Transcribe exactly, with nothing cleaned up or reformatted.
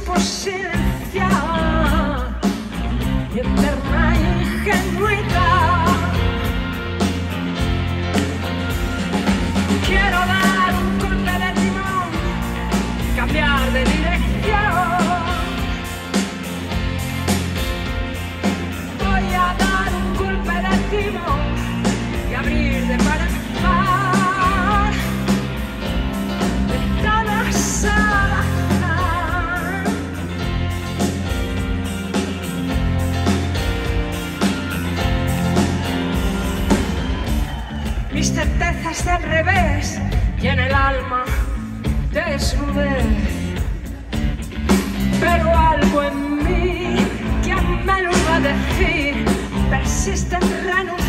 supo silenciar mi eterna ingenuidad. Quiero dar un golpe de timón, cambiar de dirección. Voy a dar un golpe de timón y abrir de par en par ventanas al azar. Mis certezas del revés y en el alma desnudez, pero algo en mí que me lo va a decir persiste en renunciar.